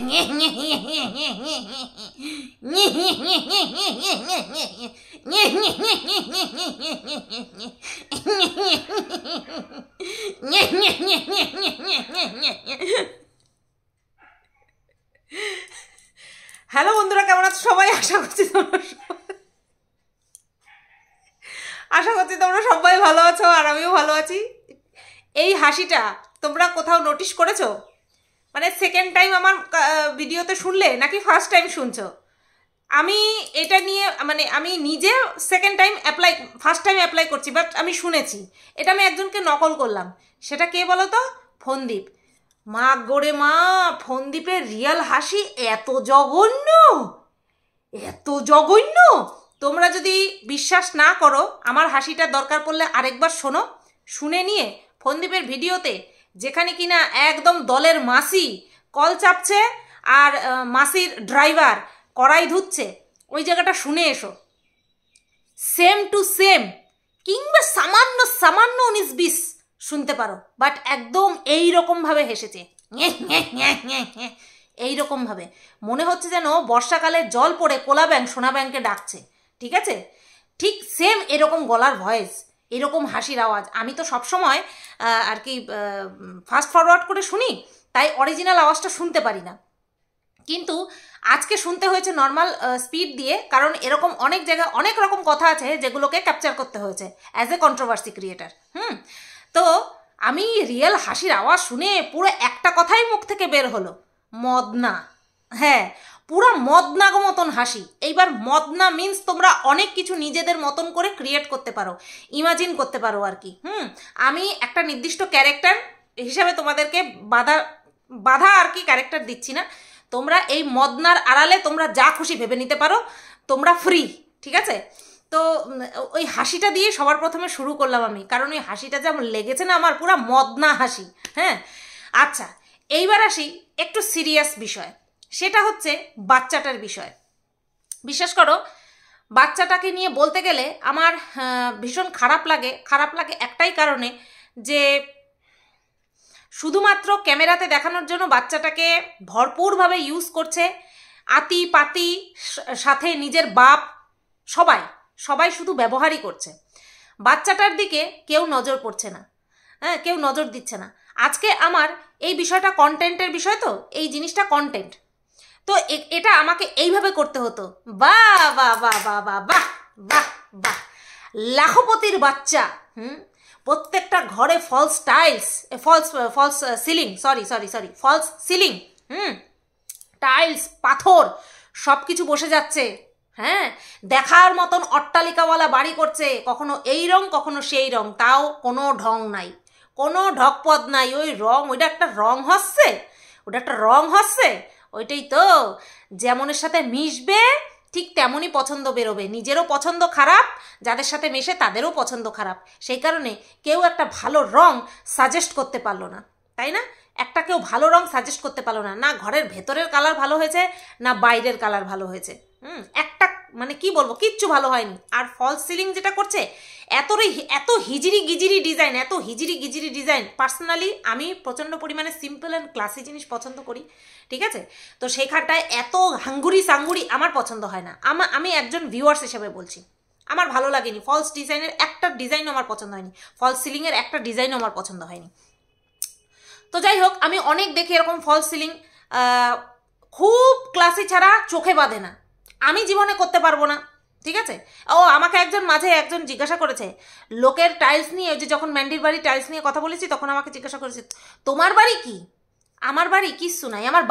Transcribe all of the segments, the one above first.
Hello বন্ধুরা, কেমন আছো সবাই? আশা করছি তোমরা সবাই ভালো আছো, আর আমিও ভালো আছি। এই হাসিটা তোমরা কোথাও নোটিশ করেছো? মানে সেকেন্ড টাইম আমার ভিডিওতে শুনলে নাকি ফার্স্ট টাইম শুনছো? আমি এটা নিয়ে মানে আমি নিজে second time first time apply করছি, বাট আমি শুনেছি। এটা আমি একজনকে নকল করলাম। সেটা কে বলো তো? ফোনদীপ। মা গোরে মা, ফোনদীপের রিয়েল হাসি এত জঘন্য, এত জঘন্য! তোমরা যদি বিশ্বাস না করো, আমার হাসিটা দরকার পড়লে আরেকবার শোনো। শুনে নিয়ে ফোনদীপের ভিডিওতে যেখানে কিনা একদম দলের মাসি কল চাপছে আর মাসির ড্রাইভার কড়াই ধুচ্ছে, ওই জায়গাটা শুনে এসো। সেম টু সেম, কিংবা সামান্য সামান্য 19-20 শুনতে পারো, বাট একদম এইরকমভাবে হেসেছে, এইরকমভাবে মনে হচ্ছে যেন বর্ষাকালের জল পড়ে কোলা ব্যাংক সোনা ব্যাংকে ডাকছে। ঠিক আছে, ঠিক সেম এরকম গলার ভয়েস, এরকম হাসির আওয়াজ। আমি তো সবসময় আর কি ফাস্ট ফরওয়ার্ড করে শুনি, তাই অরিজিনাল আওয়াজটা শুনতে পারি না। কিন্তু আজকে শুনতে হয়েছে নর্মাল স্পিড দিয়ে, কারণ এরকম অনেক জায়গায় অনেক রকম কথা আছে যেগুলোকে ক্যাপচার করতে হয়েছে অ্যাজ এ কন্ট্রোভার্সি ক্রিয়েটার। তো আমি রিয়েল হাসির আওয়াজ শুনে পুরো একটা কথাই মুখ থেকে বের হলো, মদনা। হ্যাঁ, পুরো মদনাগো মতন হাসি। এইবার মদনা মিন্স তোমরা অনেক কিছু নিজেদের মতন করে ক্রিয়েট করতে পারো, ইমাজিন করতে পারো আর কি। আমি একটা নির্দিষ্ট ক্যারেক্টার হিসাবে তোমাদেরকে বাধা আর কি ক্যারেক্টার দিচ্ছি না। তোমরা এই মদনার আড়ালে তোমরা যা খুশি ভেবে নিতে পারো, তোমরা ফ্রি। ঠিক আছে, তো ওই হাসিটা দিয়ে সবার প্রথমে শুরু করলাম আমি, কারণ ওই হাসিটা যেমন লেগেছে না আমার, পুরা মদনা হাসি। হ্যাঁ, আচ্ছা, এইবার আসি একটু সিরিয়াস বিষয়, সেটা হচ্ছে বাচ্চাটার বিষয়। বিশ্বাস করো, বাচ্চাটাকে নিয়ে বলতে গেলে আমার ভীষণ খারাপ লাগে একটাই কারণে, যে শুধুমাত্র ক্যামেরাতে দেখানোর জন্য বাচ্চাটাকে ভরপুরভাবে ইউজ করছে। আতি পাতি সাথে নিজের বাপ সবাই শুধু ব্যবহারই করছে। বাচ্চাটার দিকে কেউ নজর পড়ছে না, হ্যাঁ, কেউ নজর দিচ্ছে না। আজকে আমার এই বিষয়টা কন্টেন্টের বিষয়, তো এই জিনিসটা কন্টেন্ট, তো এটা আমাকে এইভাবে করতে হতো। বাহ বাহ বাহ বাহ বাহ বাহ বাহ বাহ, লাখপতির বাচ্চা। প্রত্যেকটা ঘরে false tiles, false ceiling, sorry false ceiling, tiles, পাথর সব কিছু বসে যাচ্ছে। হ্যাঁ, দেখার মতন অট্টালিকাওয়ালা বাড়ি করছে, কখনো এই রং কখনো সেই রং, তাও কোনো ঢং নাই, কোনো ঢকপদ নাই। ওই রং, ওইটা একটা রং হচ্ছে, ওইটাই তো। যেমনের সাথে মিশবে ঠিক তেমনই পছন্দ বেরোবে। নিজেরও পছন্দ খারাপ, যাদের সাথে মেশে তাদেরও পছন্দ খারাপ। সেই কারণে কেউ একটা ভালো রং সাজেস্ট করতে পারলো না, তাই না? কেউ ভালো রং সাজেস্ট করতে পারলো না, না ঘরের ভেতরের কালার ভালো হয়েছে, না বাইরের কালার ভালো হয়েছে। একটা মানে কি বলবো, কিচ্ছু ভালো হয়নি। আর ফলস সিলিং যেটা করছে, এত হিজিরি গিজিরি ডিজাইন। পার্সোনালি আমি প্রচণ্ড পরিমাণে সিম্পল অ্যান্ড ক্লাসি জিনিস পছন্দ করি। ঠিক আছে, তো সেইখানটায় এত হাঙ্গুরি সাঙ্গুরি আমার পছন্দ হয় না। আমি একজন ভিউয়ার্স হিসেবে বলছি, আমার ভালো লাগেনি। ফলস ডিজাইনের একটা ডিজাইনও আমার পছন্দ হয়নি, ফলস সিলিংয়ের একটা ডিজাইনও আমার পছন্দ হয়নি। তো যাই হোক, আমি অনেক দেখি এরকম ফলস সিলিং, খুব ক্লাসি ছাড়া চোখে বাঁধে না। আমি জীবনে করতে পারবো না। ঠিক আছে, আমাকে মাঝে একজন জিজ্ঞাসা করেছে লোকের টাইলস নিয়ে, ওই যে যখন ম্যান্ডির বাড়ি টাইলস নিয়ে কথা বলেছি, তখন আমাকে জিজ্ঞাসা করেছে তোমার বাড়ি কি? আমার বাড়ি কিচ্ছু নাই, আমার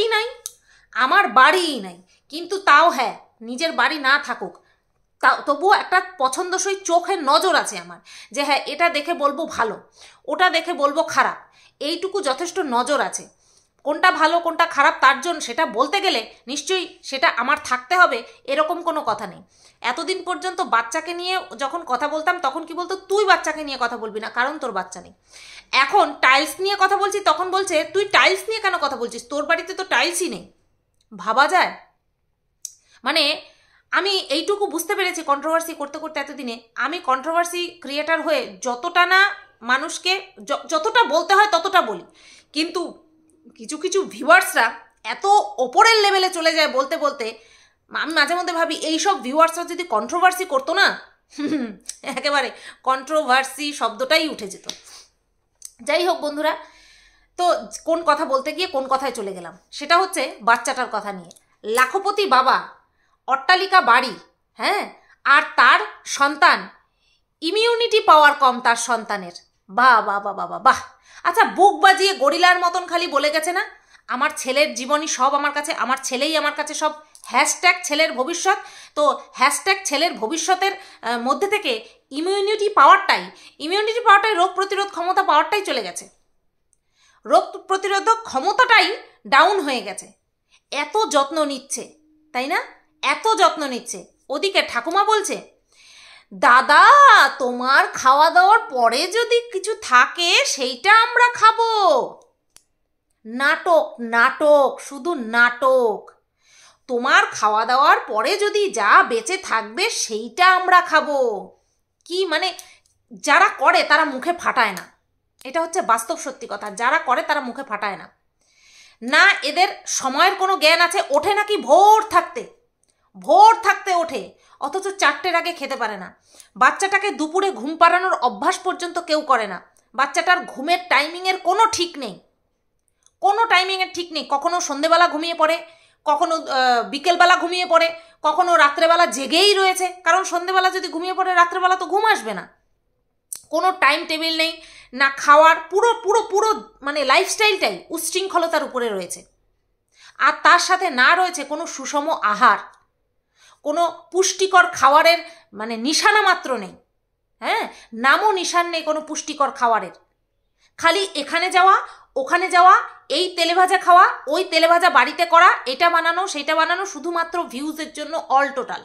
বাড়িই নাই। কিন্তু তাও হ্যাঁ, নিজের বাড়ি না থাকুক, তবুও একটা পছন্দসই চোখের নজর আছে আমার, যে হ্যাঁ এটা দেখে বলবো ভালো, ওটা দেখে বলবো খারাপ, এইটুকু যথেষ্ট নজর আছে। কোনটা ভালো কোনটা খারাপ তার জন্য সেটা বলতে গেলে নিশ্চয়ই সেটা আমার থাকতে হবে, এরকম কোনো কথা নেই। এতদিন পর্যন্ত বাচ্চাকে নিয়ে যখন কথা বলতাম, তখন কি বলতো, তুই বাচ্চাকে নিয়ে কথা বলবি না, কারণ তোর বাচ্চা নেই। এখন টাইলস নিয়ে কথা বলছি, তখন বলছে তুই টাইলস নিয়ে কেন কথা বলছিস, তোর বাড়িতে তো টাইলসই নেই। ভাবা যায়? মানে আমি এইটুকু বুঝতে পেরেছি কন্ট্রোভার্সি করতে করতে এতদিনে, আমি কন্ট্রোভার্সি ক্রিয়েটার হয়ে যতটা না মানুষকে যতটা বলতে হয় ততটা বলি, কিন্তু কিছু ভিউয়ার্সরা এত ওপরের লেভেলে চলে যায় বলতে বলতে আমি মাঝে মধ্যে ভাবি এইসব ভিউয়ার্সরা যদি কন্ট্রোভার্সি করতো না, একেবারে কন্ট্রোভার্সি শব্দটাই উঠে যেত। যাই হোক বন্ধুরা, তো কোন কথা বলতে গিয়ে কোন কথায় চলে গেলাম, সেটা হচ্ছে বাচ্চাটার কথা নিয়ে। লাখপতি বাবা, অট্টালিকা বাড়ি, হ্যাঁ, আর তার সন্তান ইমিউনিটি পাওয়ার কম তার সন্তানের। বাহ বাহ বাহ বাহ বাহ। আচ্ছা, বুক বাজিয়ে গরিলার মতন খালি বলে গেছে না, আমার ছেলের জীবনী সব আমার কাছে, আমার ছেলেই আমার কাছে সব, হ্যাশট্যাগ ছেলের ভবিষ্যৎ। তো হ্যাশট্যাগ ছেলের ভবিষ্যতের মধ্যে থেকে ইমিউনিটি পাওয়ারটাই রোগ প্রতিরোধ ক্ষমতা পাওয়ারটাই চলে গেছে, রোগ প্রতিরোধক ক্ষমতাটাই ডাউন হয়ে গেছে। এত যত্ন নিচ্ছে, তাই না, এত যত্ন নিচ্ছে। ওদিকে ঠাকুমা বলছে, দাদা তোমার খাওয়া দাওয়ার পরে যদি কিছু থাকে সেইটা আমরা খাবো। নাটক নাটক, শুধু নাটক। তোমার খাওয়া দাওয়ার পরে যদি যা বেঁচে থাকবে সেইটা আমরা খাবো। কি মানে, যারা করে তারা মুখে ফাটায় না, এটা হচ্ছে বাস্তব সত্যি কথা। যারা করে তারা মুখে ফাটায় না। না এদের সময়ের কোনো জ্ঞান আছে, ওঠে নাকি ভোর থাকতে ওঠে, অথচ 4টের আগে খেতে পারে না। বাচ্চাটাকে দুপুরে ঘুম পাড়ানোর অভ্যাস পর্যন্ত কেউ করে না। বাচ্চাটার ঘুমের টাইমিংয়ের কোনো ঠিক নেই, কখনো সন্ধেবেলা ঘুমিয়ে পড়ে, কখনো বিকেলবেলা ঘুমিয়ে পড়ে, কখনো রাত্রেবেলা জেগেই রয়েছে। কারণ সন্ধেবেলা যদি ঘুমিয়ে পড়ে রাত্রেবেলা তো ঘুম আসবে না। কোনো টাইম টেবিল নেই না খাওয়ার, পুরো পুরো পুরো মানে লাইফস্টাইলটাই উচ্ছৃঙ্খলতার উপরে রয়েছে। আর তার সাথে না রয়েছে কোনো সুষম আহার, কোনো পুষ্টিকর খাবারের মানে নিশানা মাত্র নেই। হ্যাঁ, নামও নিশান নেই কোনো পুষ্টিকর খাবারের। খালি এখানে যাওয়া ওখানে যাওয়া, এই তেলেভাজা খাওয়া, ওই তেলেভাজা বাড়িতে করা, এটা বানানো সেটা বানানো, শুধুমাত্র ভিউজের জন্য। অল টোটাল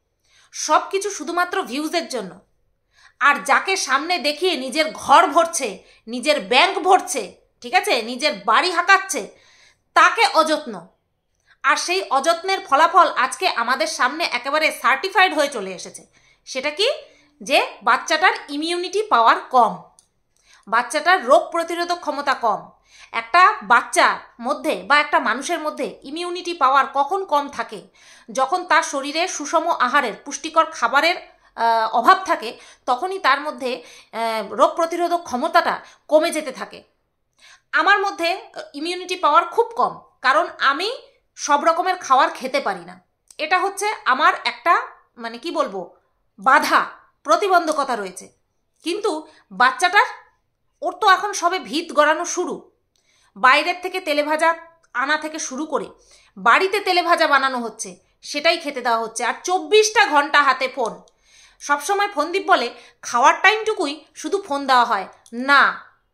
সব কিছু শুধুমাত্র ভিউজের জন্য। আর যাকে সামনে দেখিয়ে নিজের ঘর ভরছে, নিজের ব্যাংক ভরছে, ঠিক আছে, নিজের বাড়ি হাঁকাচ্ছে, তাকে অযত্ন। আর সেই অযত্নের ফলাফল আজকে আমাদের সামনে একেবারে সার্টিফাইড হয়ে চলে এসেছে। সেটা কি, যে বাচ্চাটার ইমিউনিটি পাওয়ার কম, বাচ্চাটার রোগ প্রতিরোধক ক্ষমতা কম। একটা বাচ্চার মধ্যে বা একটা মানুষের মধ্যে ইমিউনিটি পাওয়ার কখন কম থাকে, যখন তার শরীরে সুষম আহারের, পুষ্টিকর খাবারের অভাব থাকে, তখনই তার মধ্যে রোগ প্রতিরোধক ক্ষমতাটা কমে যেতে থাকে। আমার মধ্যে ইমিউনিটি পাওয়ার খুব কম, কারণ আমি সব রকমের খাবার খেতে পারি না। এটা হচ্ছে আমার একটা মানে কি বলবো, বাধা, প্রতিবন্ধকতা রয়েছে। কিন্তু বাচ্চাটার, ওর তো এখন সবে ভিত গড়ানো শুরু। বাইরের থেকে তেলেভাজা আনা থেকে শুরু করে বাড়িতে তেলেভাজা বানানো হচ্ছে, সেটাই খেতে দেওয়া হচ্ছে। আর 24টা ঘন্টা হাতে ফোন। সবসময় ফোনদীপ বলে খাওয়ার টাইমটুকুই শুধু ফোন দেওয়া হয়, না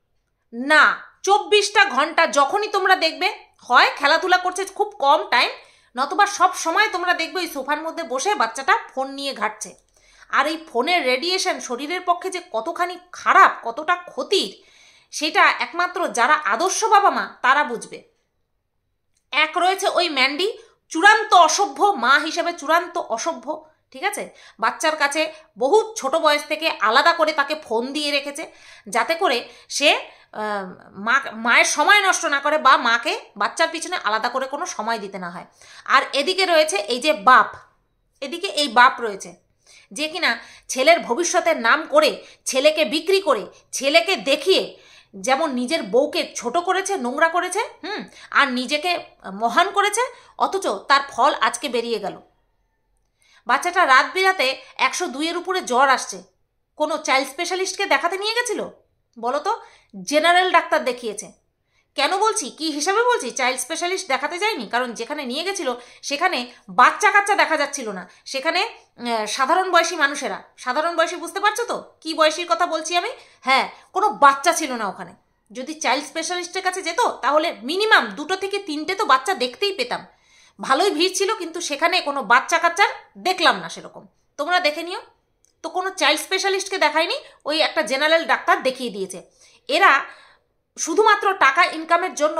না, 24টা ঘন্টা যখনই তোমরা দেখবে, হয় খেলাধুলা করছে খুব কম টাইম, নতুবা সব সময় তোমরা দেখবে ওই সোফার মধ্যে বসে বাচ্চাটা ফোন নিয়ে ঘাঁটছে। আর এই ফোনের রেডিয়েশন শরীরের পক্ষে যে কতখানি খারাপ, কতটা ক্ষতির, সেটা একমাত্র যারা আদর্শ বাবা মা তারা বুঝবে। এক রয়েছে ওই ম্যান্ডি, চূড়ান্ত অসভ্য মা হিসেবে, চূড়ান্ত অসভ্য, ঠিক আছে। বাচ্চার কাছে বহু ছোট বয়স থেকে আলাদা করে তাকে ফোন দিয়ে রেখেছে, যাতে করে সে মায়ের সময় নষ্ট না করে, বা মাকে বাচ্চার পিছনে আলাদা করে কোনো সময় দিতে না হয়। আর এদিকে রয়েছে এই যে বাপ, এদিকে এই বাপ রয়েছে, যে কিনা ছেলের ভবিষ্যতের নাম করে, ছেলেকে বিক্রি করে, ছেলেকে দেখিয়ে যেমন নিজের বউকে ছোট করেছে, নোংরা করেছে, আর নিজেকে মহান করেছে, অথচ তার ফল আজকে বেরিয়ে গেল। বাচ্চাটা রাত বিরাতে 102-এর উপরে জ্বর আসছে, কোনো চাইল্ড স্পেশালিস্টকে দেখাতে নিয়ে গেছিল বলো তো? জেনারেল ডাক্তার দেখিয়েছে। কেন বলছি, কি হিসাবে বলছি চাইল্ড স্পেশালিস্ট দেখাতে যায়নি? কারণ যেখানে নিয়ে গেছিল সেখানে বাচ্চা কাচ্চা দেখা যাচ্ছিল না, সেখানে সাধারণ বয়সী মানুষেরা, সাধারণ বয়সী বুঝতে পারছো তো কি বয়সীর কথা বলছি আমি? হ্যাঁ, কোনো বাচ্চা ছিল না ওখানে। যদি চাইল্ড স্পেশালিস্টের কাছে যেত তাহলে মিনিমাম 2 থেকে 3টে তো বাচ্চা দেখতেই পেতাম। ভালোই ভিড় ছিল, কিন্তু সেখানে কোনো বাচ্চা কাচ্চার দেখলাম না সেরকম। তোমরা দেখে নিও তো, কোনো চাইল্ড স্পেশালিস্টকে দেখায়নি, ওই একটা জেনারেল ডাক্তার দেখিয়ে দিয়েছে। এরা শুধুমাত্র টাকা ইনকামের জন্য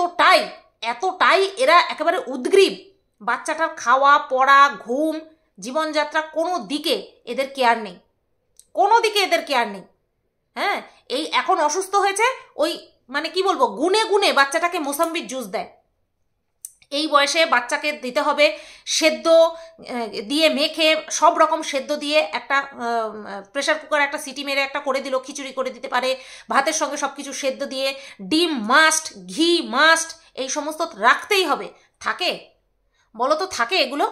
এতটাই এরা একেবারে উদ্গ্রীব। বাচ্চাটার খাওয়া পড়া, ঘুম, জীবনযাত্রা কোনো দিকে এদের কেয়ার নেই, কোনো দিকে এদের কেয়ার নেই। হ্যাঁ, এই এখন অসুস্থ হয়েছে, ওই মানে কি বলবো, গুনে গুনে বাচ্চাটাকে মোসাম্বির জুস দেয়। এই বয়সে বাচ্চাকে দিতে হবে সেদ্ধ দিয়ে মেখে, সব রকম সেদ্ধ দিয়ে একটা প্রেশার কুকার একটা সিটি মেরে একটা করে দিল, খিচুড়ি করে দিতে পারে, ভাতের সঙ্গে সব কিছু সেদ্ধ দিয়ে, ডিম মাস্ট, ঘি মাস্ট, এই সমস্ত রাখতেই হবে। থাকে বলো তো, থাকে এগুলো?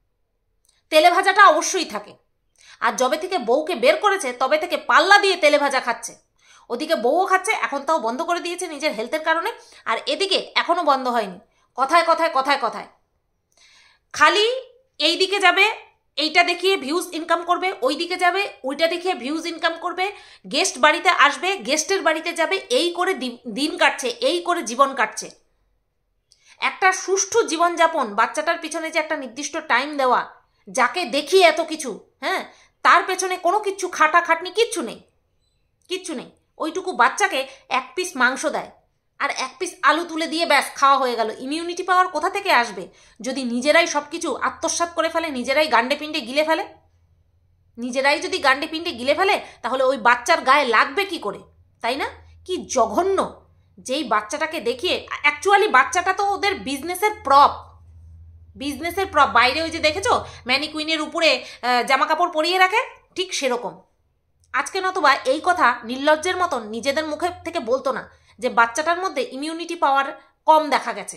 তেলে ভাজাটা অবশ্যই থাকে। আর যবে থেকে বউকে বের করেছে তবে থেকে পাল্লা দিয়ে তেলে ভাজা খাচ্ছে। ওদিকে বউও খাচ্ছে, এখন তাও বন্ধ করে দিয়েছে নিজের হেলথের কারণে, আর এদিকে এখনও বন্ধ হয়নি। কথায় কথায় কথায় কথায় খালি এই দিকে যাবে, এইটা দেখিয়ে ভিউজ ইনকাম করবে, ওই দিকে যাবে, ওইটা দেখিয়ে ভিউজ ইনকাম করবে, গেস্ট বাড়িতে আসবে, গেস্টের বাড়িতে যাবে, এই করে দিন কাটছে, এই করে জীবন কাটছে। একটা সুষ্ঠু জীবনযাপন, বাচ্চাটার পিছনে যে একটা নির্দিষ্ট টাইম দেওয়া, যাকে দেখিয়ে এত কিছু, হ্যাঁ, তার পেছনে কোনো কিচ্ছু খাটাখাটনি কিচ্ছু নেই, কিচ্ছু নেই। ওইটুকু বাচ্চাকে এক পিস মাংস দেয় আর এক পিস আলু তুলে দিয়ে ব্যাস খাওয়া হয়ে গেল। ইমিউনিটি পাওয়ার কোথা থেকে আসবে যদি নিজেরাই সব কিছু আত্মসাৎ করে ফেলে, নিজেরাই গান্ডে পিণ্ডে গিলে ফেলে? নিজেরাই যদি গান্ডে পিণ্ডে গিলে ফেলে তাহলে ওই বাচ্চার গায়ে লাগবে কি করে, তাই না? কি জঘন্য! যেই বাচ্চাটাকে দেখিয়ে, অ্যাকচুয়ালি বাচ্চাটা তো ওদের বিজনেসের প্রপ, বিজনেসের প্রপ। বাইরে ওই যে দেখেছো ম্যানিকুইনের উপরে জামা কাপড় পরিয়ে রাখে, ঠিক সেরকম। আজকে নতুবা এই কথা নির্লজ্জের মতন নিজেদের মুখে থেকে বলতো না যে বাচ্চাটার মধ্যে ইমিউনিটি পাওয়ার কম দেখা গেছে,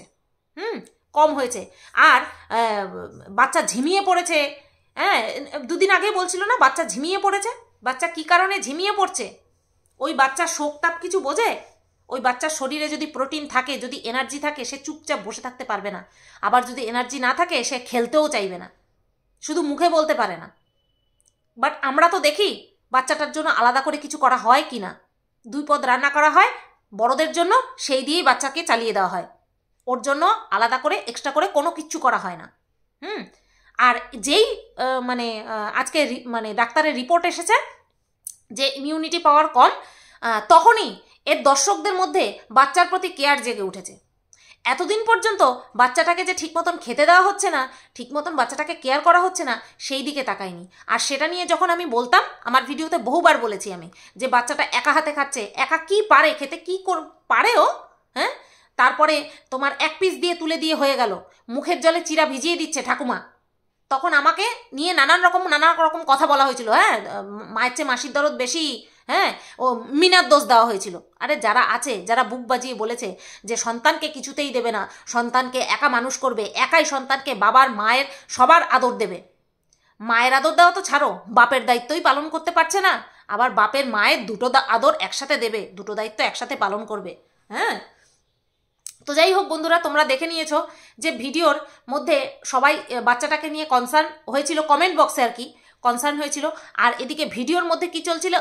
কম হয়েছে, আর বাচ্চা ঝিমিয়ে পড়েছে। হ্যাঁ, দুদিন আগে বলছিল না বাচ্চা ঝিমিয়ে পড়েছে। বাচ্চা কি কারণে ঝিমিয়ে পড়ছে? ওই বাচ্চার শোক তাপ কিছু বোঝে? ওই বাচ্চার শরীরে যদি প্রোটিন থাকে, যদি এনার্জি থাকে, সে চুপচাপ বসে থাকতে পারবে না। আবার যদি এনার্জি না থাকে সে খেলতেও চাইবে না, শুধু মুখে বলতে পারে না। বাট আমরা তো দেখি বাচ্চাটার জন্য আলাদা করে কিছু করা হয় কি না। 2 পদ রান্না করা হয় বড়দের জন্য, সেই দিয়েই বাচ্চাকে চালিয়ে দেওয়া হয়, ওর জন্য আলাদা করে এক্সট্রা করে কোনো কিচ্ছু করা হয় না। আর যেই মানে আজকে মানে ডাক্তারের রিপোর্ট এসেছে যে ইমিউনিটি পাওয়ার কম, তখনই এর দর্শকদের মধ্যে বাচ্চার প্রতি কেয়ার জেগে উঠেছে। এতদিন পর্যন্ত বাচ্চাটাকে যে ঠিক মতন খেতে দেওয়া হচ্ছে না, ঠিক মতন বাচ্চাটাকে কেয়ার করা হচ্ছে না, সেই দিকে তাকায়নি। আর সেটা নিয়ে যখন আমি বলতাম, আমার ভিডিওতে বহুবার বলেছি আমি, যে বাচ্চাটা একা হাতে খাচ্ছে, একা কি পারে খেতে, কি পারেও, হ্যাঁ, তারপরে তোমার এক পিস দিয়ে তুলে দিয়ে হয়ে গেল, মুখের জলে চিরা ভিজিয়ে দিচ্ছে ঠাকুমা। তখন আমাকে নিয়ে নানান রকম কথা বলা হয়েছিল। হ্যাঁ, মায়ের চেয়ে মাসির দরদ বেশি, হ্যাঁ, ও মিনার দোষ দেওয়া হয়েছিল। আরে যারা আছে, যারা বুক বাজিয়ে বলেছে যে সন্তানকে কিছুতেই দেবে না, সন্তানকে একা মানুষ করবে, একাই সন্তানকে বাবার মায়ের সবার আদর দেবে, মায়ের আদর দেওয়া তো ছাড়ো, বাপের দায়িত্বই পালন করতে পারছে না, আবার বাপের মায়ের দুটো আদর একসাথে দেবে, দুটো দায়িত্ব একসাথে পালন করবে। হ্যাঁ, তো যাই হোক বন্ধুরা, তোমরা দেখে নিয়েছো যে ভিডিওর মধ্যে সবাই বাচ্চাটাকে নিয়ে কনসার্ন হয়েছিল, কমেন্ট বক্সে আর কি কনসার্ন হয়েছিল। আর এদিকে ভিডিওর মধ্যে কি চলছিল,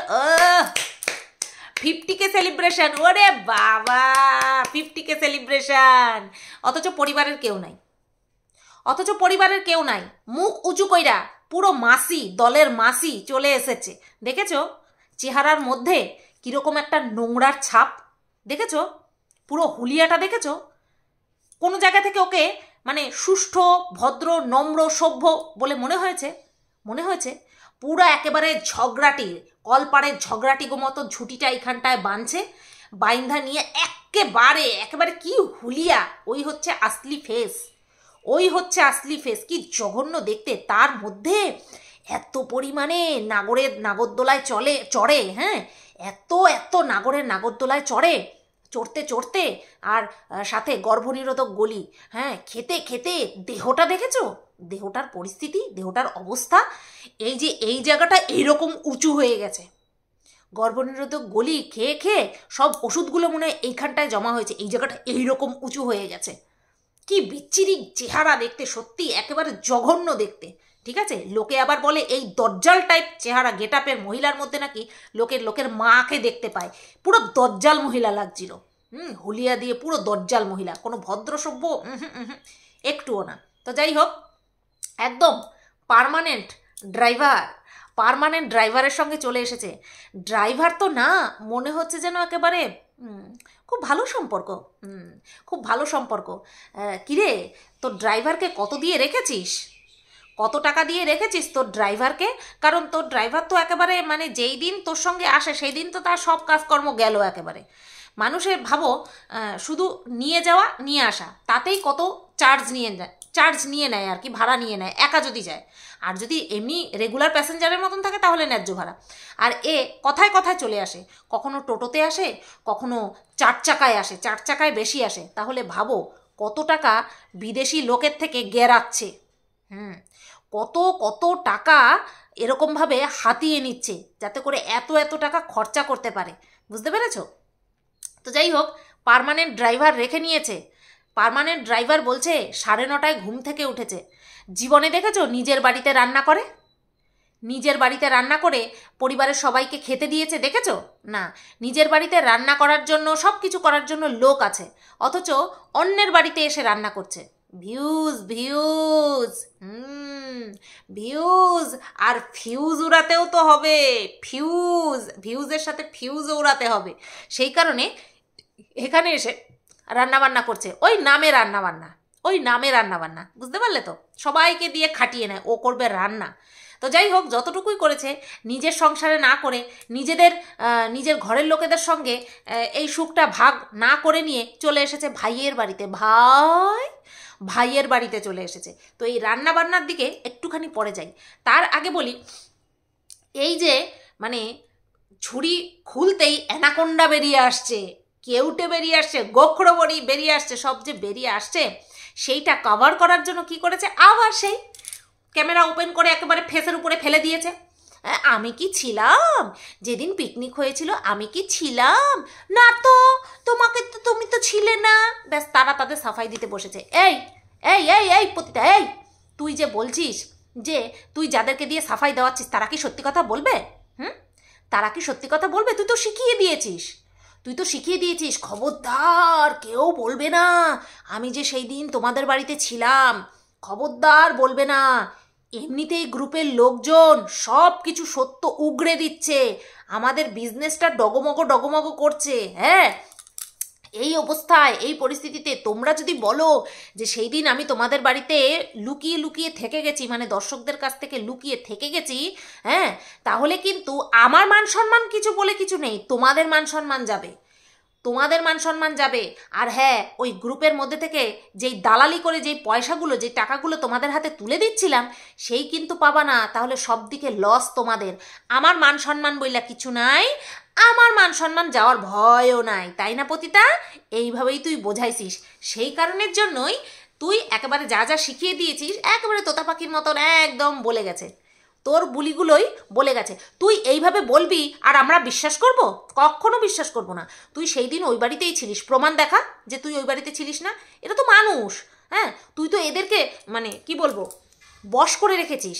50K সেলিব্রেশন, ওরে বাবা 50K সেলিব্রেশন, অথচ পরিবারের কেউ নাই, অথচ পরিবারের কেউ নাই। মুখ উঁচু কইরা পুরো মাসি, দলের মাসি চলে এসেছে। দেখেছো চেহারার মধ্যে কিরকম একটা নোংরার ছাপ? দেখেছো পুরো হুলিয়াটা? দেখেছো কোনো জায়গা থেকে ওকে মানে সুষ্ঠ, ভদ্র, নম্র, সভ্য বলে মনে হয়েছে? মনে হয়েছে পুরো একেবারে ঝগড়াটি, কলপাড়ের ঝগড়াটি মতো ঝুঁটিটা এখানটায় বাঁধছে, বাইন্ধা নিয়ে একেবারে কি হুলিয়া। ওই হচ্ছে আসলি ফেস, ওই হচ্ছে আসলি ফেস। কি জঘন্য দেখতে! তার মধ্যে এত পরিমাণে নাগরদোলায় চড়ে, হ্যাঁ, এত নাগরদোলায় চড়তে চড়তে, আর সাথে গর্ভনিরোধক গলি, হ্যাঁ, খেতে খেতে দেহটা দেখেছো? দেহটার পরিস্থিতি, দেহটার অবস্থা, এই যে এই জায়গাটা এইরকম উঁচু হয়ে গেছে, গর্ভনিরোধক গলি খেয়ে খেয়ে সব ওষুধগুলো মনে হয় এইখানটায় জমা হয়েছে, এই জায়গাটা এইরকম উঁচু হয়ে গেছে। কি বিচ্ছিরি চেহারা দেখতে, সত্যি একেবারে জঘন্য দেখতে। ঠিক আছে, লোকে আবার বলে এই দজ্জাল টাইপ চেহারা গেটআপের মহিলার মধ্যে নাকি লোকের মাকে দেখতে পায়। পুরো দজ্জাল মহিলা লাগছিল, হুলিয়া দিয়ে পুরো দজ্জাল মহিলা, কোনো ভদ্র সভ্য একটুও না। তো যাই হোক, একদম পার্মানেন্ট ড্রাইভারের সঙ্গে চলে এসেছে। ড্রাইভার তো না, মনে হচ্ছে যেন একেবারে খুব ভালো সম্পর্ক, খুব ভালো সম্পর্ক। কিরে, তোর ড্রাইভারকে কত দিয়ে রেখেছিস, কত টাকা দিয়ে রেখেছিস তোর ড্রাইভারকে? কারণ তোর ড্রাইভার তো একেবারে মানে যেই দিন তোর সঙ্গে আসে সেই দিন তো তার সব কাজকর্ম গেল একেবারে। মানুষের ভাবো শুধু নিয়ে যাওয়া নিয়ে আসা তাতেই কত চার্জ নিয়ে নেয় আর কি, ভাড়া নিয়ে নেয় একা যদি যায়। আর যদি এমনি রেগুলার প্যাসেঞ্জারের মতন থাকে তাহলে ন্যায্য ভাড়া। আর এ কথায় কথায় চলে আসে, কখনো টোটোতে আসে, কখনো 4 চাকায় আসে, 4 চাকায় বেশি আসে। তাহলে ভাবো কত টাকা বিদেশি লোকের থেকে গেরাচ্ছে, কত কত টাকা এরকমভাবে হাতিয়ে নিচ্ছে যাতে করে এত এত টাকা খরচা করতে পারে। বুঝতে পেরেছ? তো যাই হোক, পার্মানেন্ট ড্রাইভার রেখে নিয়েছে। পার্মানেন্ট ড্রাইভার বলছে 9:30 ঘুম থেকে উঠেছে। জীবনে দেখেছো নিজের বাড়িতে রান্না করে? নিজের বাড়িতে রান্না করে পরিবারের সবাইকে খেতে দিয়েছে দেখেছো? না, নিজের বাড়িতে রান্না করার জন্য সব কিছু করার জন্য লোক আছে, অথচ অন্যের বাড়িতে এসে রান্না করছে। ভিউজ ভিউজ ভিউজ, আর ফিউজ উড়াতেও তো হবে। ভিউজের সাথে ফিউজও উড়াতে হবে। সেই কারণে এখানে এসে রান্নাবান্না করছে, ওই নামে রান্নাবান্না। বুঝতে পারলে তো? সবাইকে দিয়ে খাটিয়ে নেয়, ও করবে রান্না। তো যাই হোক, যতটুকুই করেছে নিজের সংসারে না করে নিজের ঘরের লোকেদের সঙ্গে এই সুখটা ভাগ না করে নিয়ে চলে এসেছে ভাইয়ের বাড়িতে। ভাইয়ের বাড়িতে চলে এসেছে। তো এই রান্নাবান্নার দিকে একটুখানি পরে যাই। তার আগে বলি, এই যে মানে ঝুড়ি খুলতেই অ্যানাকোন্ডা বেরিয়ে আসছে, কেউটে বেরিয়ে আসছে, গোখরবড়ি বেরিয়ে আসছে, সব যে বেরিয়ে আসছে সেইটা কভার করার জন্য কি করেছে, আবার সেই ক্যামেরা ওপেন করে একেবারে ফেসের উপরে ফেলে দিয়েছে। আমি কি ছিলাম যেদিন পিকনিক হয়েছিল? আমি কি ছিলাম? না তো, তুমি তো ছিলে না। ব্যাস, তারা তাদের সাফাই দিতে বসেছে। এই এই এই এই পতিতা, এই তুই যে বলছিস যে তুই যাদেরকে দিয়ে সাফাই দেওয়াচ্ছিস তারা কি সত্যি কথা বলবে? তারা কি সত্যি কথা বলবে? তুই তো শিখিয়ে দিয়েছিস খবরদার কেউ বলবে না আমি যে সেই দিন তোমাদের বাড়িতে ছিলাম, খবরদার বলবে না। এমনিতেই গ্রুপের লোকজন সব কিছু সত্য উগড়ে দিচ্ছে, আমাদের বিজনেসটা ডগমগ করছে। হ্যাঁ, এই অবস্থায়, এই পরিস্থিতিতে তোমরা যদি বলো যে সেই দিন আমি তোমাদের বাড়িতে লুকিয়ে লুকিয়ে থেকে গেছি, মানে দর্শকদের কাছ থেকে লুকিয়ে থেকে গেছি, হ্যাঁ, তাহলে কিন্তু আমার মান সম্মান কিছু বলে কিছু নেই, তোমাদের মান সম্মান যাবে। আর হ্যাঁ, ওই গ্রুপের মধ্যে থেকে যেই দালালি করে যেই পয়সাগুলো, যেই টাকাগুলো তোমাদের হাতে তুলে দিচ্ছিলাম, সেই কিন্তু পাবা না। তাহলে সব দিকে লস তোমাদের। আমার মান সম্মান বইলা কিছু নাই, আমার মান সম্মান যাওয়ার ভয়ও নাই, তাই না পতিতা? এইভাবেই তুই বোঝাইছিস। সেই কারণের জন্যই তুই একেবারে যা যা শিখিয়ে দিয়েছিস একেবারে তোতা পাখির মতন একদম বলে গেছে, তোর বুলিগুলোই বলে গেছে। তুই এইভাবে বলবি আর আমরা বিশ্বাস করব? কখনো বিশ্বাস করব না। তুই সেই দিন ওই বাড়িতেই ছিলিস, প্রমাণ দেখা যে তুই ওই বাড়িতে ছিলিস না। এটা তো মানুষ, হ্যাঁ, তুই তো এদেরকে মানে কি বলবো বশ করে রেখেছিস।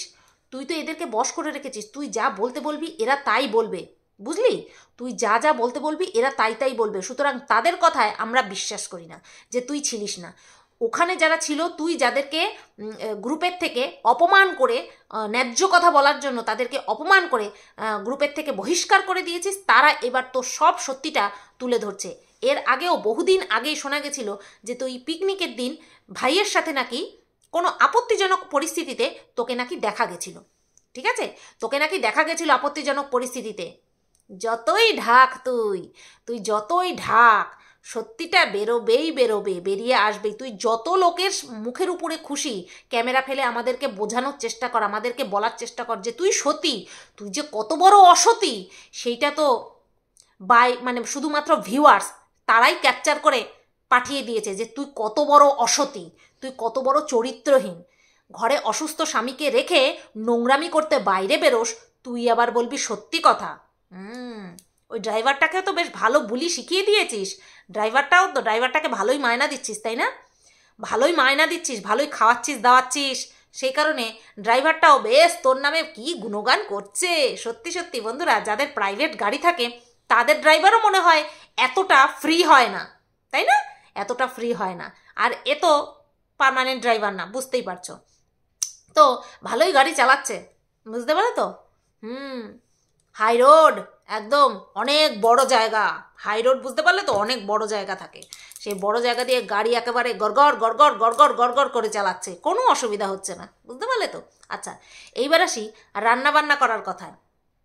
তুই যা বলতে বলবি এরা তাই বলবে, বুঝলি? তুই যা যা বলতে বলবি এরা তাই বলবে। সুতরাং তাদের কথায় আমরা বিশ্বাস করি না যে তুই ছিলিস না ওখানে। যারা ছিল, তুই যাদেরকে গ্রুপের থেকে অপমান করে, ন্যায্য কথা বলার জন্য তাদেরকে অপমান করে গ্রুপের থেকে বহিষ্কার করে দিয়েছিস, তারা এবার তো সব সত্যিটা তুলে ধরছে। এর আগেও বহুদিন আগেই শোনা গেছিল যে তুই পিকনিকের দিন ভাইয়ের সাথে নাকি কোনো আপত্তিজনক পরিস্থিতিতে তোকে নাকি দেখা গেছিল। ঠিক আছে, তোকে নাকি দেখা গেছিল আপত্তিজনক পরিস্থিতিতে। যতই ঢাক তুই যতই ঢাক, সত্যিটা বেরিয়ে আসবেই। তুই যত লোকের মুখের উপরে খুশি ক্যামেরা ফেলে আমাদেরকে বোঝানোর চেষ্টা কর, আমাদেরকে বলার চেষ্টা কর যে তুই সতী, তুই যে কত বড় অসতী, সেইটা তো মানে শুধুমাত্র ভিউয়ার্স তারাই ক্যাপচার করে পাঠিয়ে দিয়েছে যে তুই কত বড় অসতী, তুই কত বড় চরিত্রহীন। ঘরে অসুস্থ স্বামীকে রেখে নোংরামি করতে বাইরে বেরোস, তুই আবার বলবি সত্যি কথা। ওই ড্রাইভারটাকে তো বেশ ভালো বুলি শিখিয়ে দিয়েছিস। ড্রাইভারটাকে ভালোই মায়না দিচ্ছিস, তাই না? ভালোই মায়না দিচ্ছিস, ভালোই খাওয়াচ্ছিস দাওয়াচ্ছিস, সেই কারণে ড্রাইভারটাও বেশ তোর নামে কি গুণগান করছে। সত্যি বন্ধুরা, যাদের প্রাইভেট গাড়ি থাকে তাদের ড্রাইভারও মনে হয় এতটা ফ্রি হয় না, তাই না? এতটা ফ্রি হয় না। আর এ তো পার্মানেন্ট ড্রাইভার না, বুঝতেই পারছো। তো ভালোই গাড়ি চালাচ্ছে, বুঝতে পারো তো? হাই রোড, একদম অনেক বড় জায়গা। হাই রোড বুঝতে পারলে তো, অনেক বড় জায়গা থাকে। সেই বড় জায়গা দিয়ে গাড়ি একেবারে গড়গড় করে চালাচ্ছে, কোনো অসুবিধা হচ্ছে না, বুঝতে পারলে তো? আচ্ছা, এইবার আসি রান্নাবান্না করার কথায়।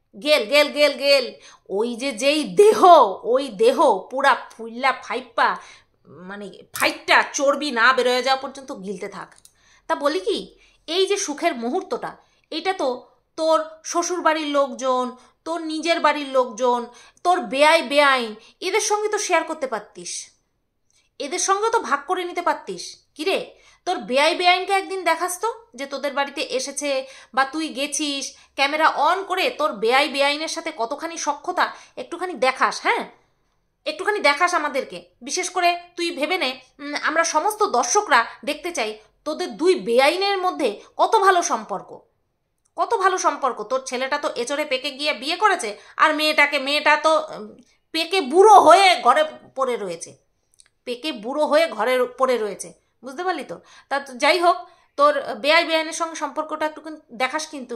গেল গেল গেল গেল। ওই যে যেই দেহ, ওই দেহ পুরা ফুল্লা ফাইপ্পা, মানে ফাইটটা চর্বি না বেরোয় যাওয়া পর্যন্ত গিলতে থাক। তা বলি কি, এই যে সুখের মুহূর্তটা, এটা তো তোর শ্বশুর বাড়ির লোকজন, তোর নিজের বাড়ির লোকজন, তোর বেআইন এদের সঙ্গে তো শেয়ার করতে পারতিস, এদের সঙ্গে তো ভাগ করে নিতে পারতিস। কিরে, তোর বেআইনকে একদিন দেখাস তো যে তোদের বাড়িতে এসেছে বা তুই গেছিস, ক্যামেরা অন করে তোর বেআইনের সাথে কতখানি সখ্যতা একটুখানি দেখাস। হ্যাঁ, একটুখানি দেখাস আমাদেরকে। বিশেষ করে তুই ভেবে নে, আমরা সমস্ত দর্শকরা দেখতে চাই তোদের দুই বেআইনের মধ্যে কত ভালো সম্পর্ক, কত ভালো সম্পর্ক। তোর ছেলেটা তো এচড়ে পেকে গিয়ে বিয়ে করেছে, আর মেয়েটা তো পেকে বুড়ো হয়ে ঘরে পড়ে রয়েছে, পেকে বুড়ো হয়ে ঘরে পড়ে রয়েছে, বুঝতে পারলি তো? তা যাই হোক, তোর বেআইনের সঙ্গে সম্পর্কটা একটু দেখাস কিন্তু।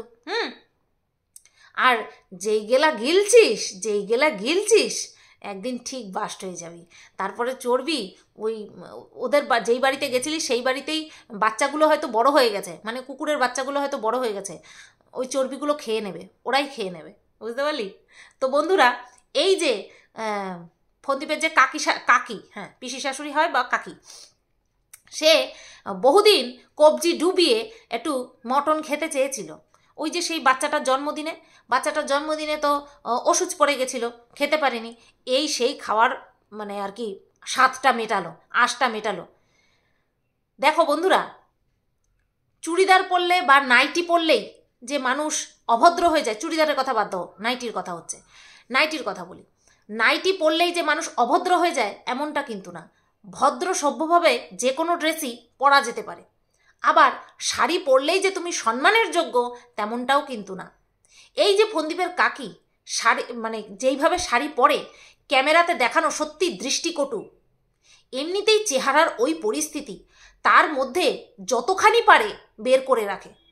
আর যেই গেলা গিলছিস একদিন ঠিক বাস্ট হয়ে যাবি। তারপরে চড়বি ওই ওদের যেই বাড়িতে গেছিলি সেই বাড়িতেই বাচ্চাগুলো হয়তো বড় হয়ে গেছে, মানে কুকুরের বাচ্চাগুলো হয়তো বড় হয়ে গেছে, ওই চর্বিগুলো খেয়ে নেবে, ওরাই খেয়ে নেবে, বুঝতে পারলি? তো বন্ধুরা, এই যে ফন্দীপের যে কাকি, হ্যাঁ পিসি শাশুড়ি হয় বা কাকি, সে বহুদিন কবজি ডুবিয়ে একটু মটন খেতে চেয়েছিল। ওই যে সেই বাচ্চাটার জন্মদিনে তো ওষুধ পড়ে গেছিল, খেতে পারেনি। এই সেই খাওয়ার মানে আর কি স্বাদটা মেটালো, আঁশটা মেটালো। দেখো বন্ধুরা, চুড়িদার পরলে বা নাইটি পরলেই যে মানুষ অভদ্র হয়ে যায়, চুড়িদারের কথা বাদ দাও, নাইটির কথা হচ্ছে, নাইটির কথা বলি, নাইটি পরলেই যে মানুষ অভদ্র হয়ে যায় এমনটা কিন্তু না। ভদ্র সভ্যভাবে যে কোনো ড্রেসই পরা যেতে পারে। আবার শাড়ি পরলেই যে তুমি সম্মানের যোগ্য তেমনটাও কিন্তু না। এই যে ফন্দীপের কাকি শাড়ি, মানে যেইভাবে শাড়ি পরে ক্যামেরাতে দেখানো সত্যি দৃষ্টিকটু। এমনিতেই চেহারার ওই পরিস্থিতি, তার মধ্যে যতখানি পারে বের করে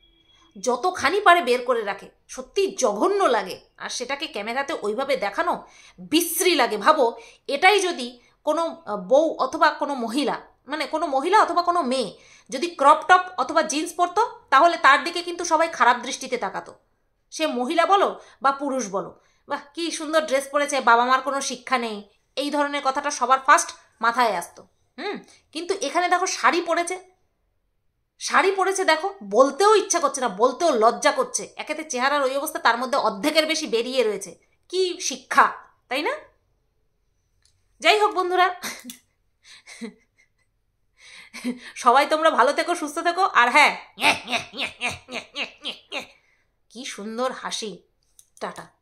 রাখে, সত্যি জঘন্য লাগে। আর সেটাকে ক্যামেরাতে ওইভাবে দেখানো বিশ্রী লাগে। ভাবো, এটাই যদি কোনো বউ অথবা কোনো মহিলা, মানে কোনো মহিলা অথবা কোনো মেয়ে যদি ক্রপ টপ অথবা জিন্স পরতো, তাহলে তার দিকে কিন্তু সবাই খারাপ দৃষ্টিতে তাকাতো। সে মহিলা বলো বা পুরুষ বলো, বাহ কি সুন্দর ড্রেস পরেছে, বাবা মার কোনো শিক্ষা নেই, এই ধরনের কথাটা সবার ফার্স্ট মাথায় আসতো। কিন্তু এখানে দেখো শাড়ি পরেছে, দেখো বলতেও ইচ্ছা করছে না, বলতেও লজ্জা করছে। একেতে চেহারার ওই অবস্থা, তার মধ্যে অর্ধেকের বেশি বেরিয়ে রয়েছে। কি শিক্ষা, তাই না? যাই হোক বন্ধুরা, সবাই তোমরা ভালো থেকো, সুস্থ থেকো। আর হ্যাঁ, কি সুন্দর হাসি। টাটা।